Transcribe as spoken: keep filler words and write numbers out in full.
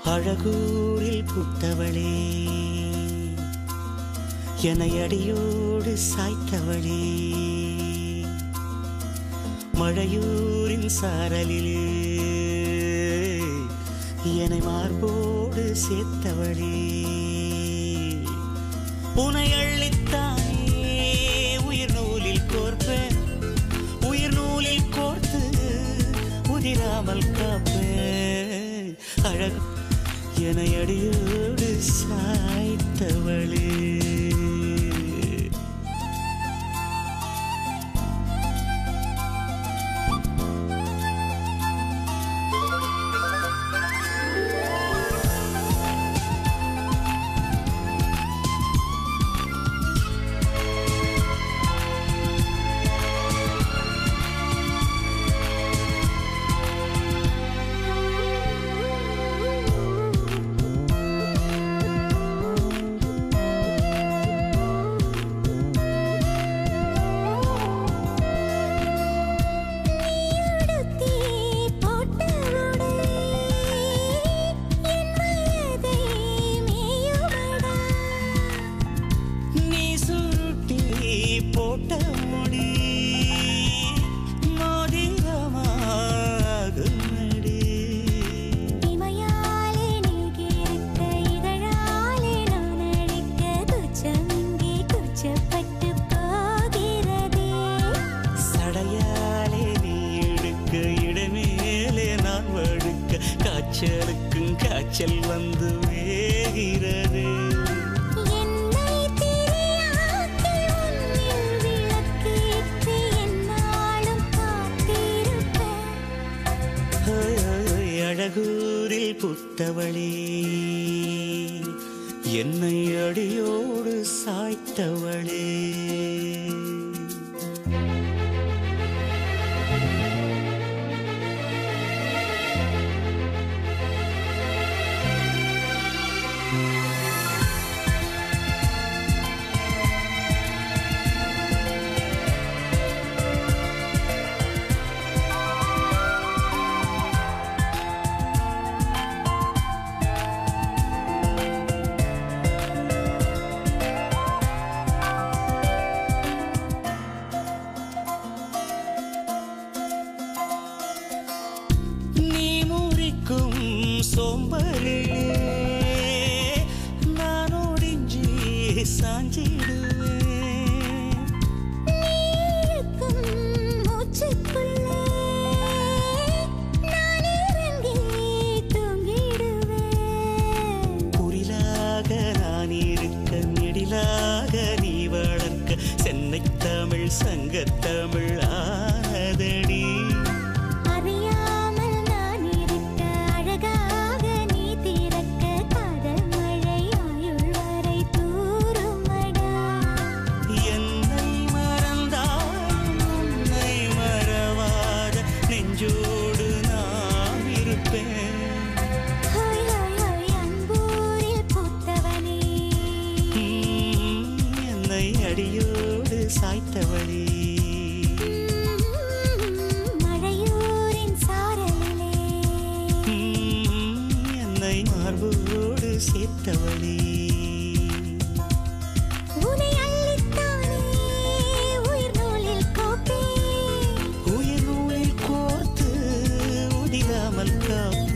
அழகூரில் புத்தவளே என்னை அடியோடு சாய்த்தவளே மழையூரின் சாரலிலே என்னை மார்போடு சேர்த்தவளே உனை அள்ளித்தானே உயிர் நூலில் கோர்ப்பேன் உயிர் நூலில் கோர்த்து உதிராமல் காப்பேன் அழகு என்னை அடியோடு சாய்த்தவளே காய்ச்சல் வந்து வேகிறது என்னை திரையாக்கி உன்னில் விளக்கேற்றி என்னாலும் காத்திருப்பேன் அழகூரில் புத்தவளே என்னை அடியோடு சாய்த்தவளே சோம்பரிலே நான் ஒடிஞ்சி சாஞ்சிடுவேன் நீருக்கும் மூச்சுக்குள்ளே நான் இறங்கி தூங்கிடுவேன் புரிலாக நான் இருக்க நெடிலாக நீ வளர்க்க சென்னை தமிழ் சங்கத்தமிழ் ஆனதடி அடியோடு சாய்த்தவளே மழையூரின் சாரலிலே என்னை மார்போடு சேர்த்தவளே உனை அள்ளித்தானே உயிர் நூலில் கோப்பேன் உயிர் நூலில் கோர்த்து உதிராமல் காப்பேன்